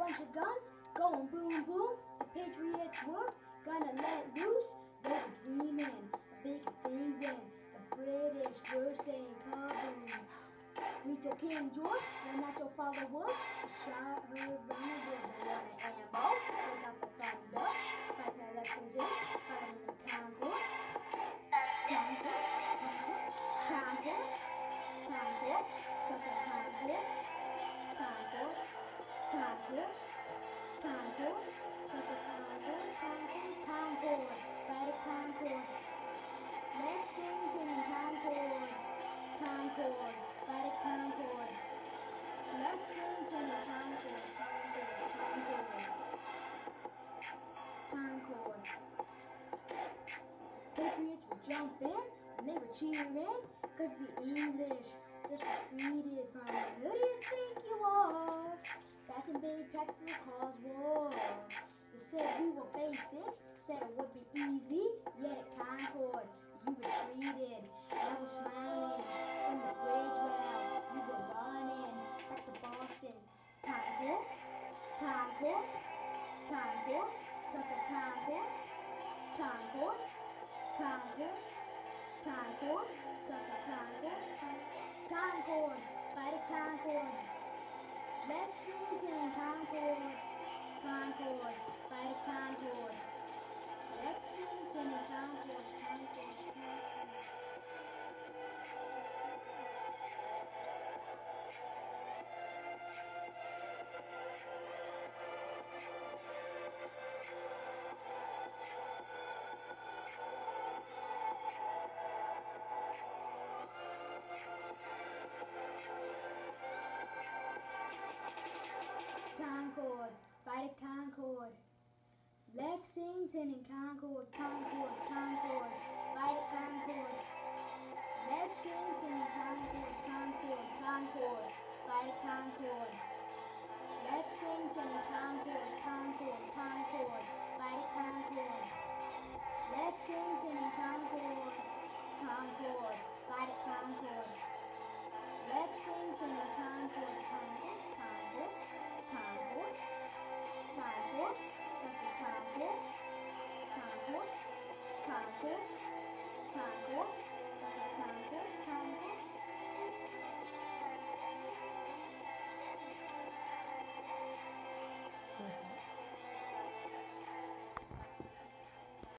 bunch of guns going boom boom. The Patriots were gonna let loose. They were dreaming of big things and the British were saying KABOOM. We took King George, when that your father was. We shot her around with the water ammo. They got the thunder, fighting at Lexington, fighting in Concord. Concord, Concord, Concord, Concord, Concord, Concord, Concord, Concord, fight at Concord. Lexington and Concord, Concord, fight at Concord. Lexington and Concord, Concord, Concord. Patriots would jump in and they were cheering because the English just retreated from it. Who do you think you are? That's in big Texas to cause war. They said we were basic, said it would be easy, yet at Concord you retreated. And I was smiling from the bridge while you were running back to Boston. Concord, Concord, Concord, Concord, Concord, Concord, Concord, Concord, Concord, fight at Concord. Lexington, Concord, Concord, fight at Concord. Lexington and Concord, Concord, Concord. Concord, fight at Concord. Lexington and Concord, Concord, Concord, fight at Concord. Lexington and Concord, Concord, Concord, fight at Concord. Lexington and Concord, Concord, Concord, fight at Concord. Lexington and Concord, Concord, fight at Concord. Lexington and Concord, Concord, Concord, Concord, Concord, Concord, Concord, Concord, Concord,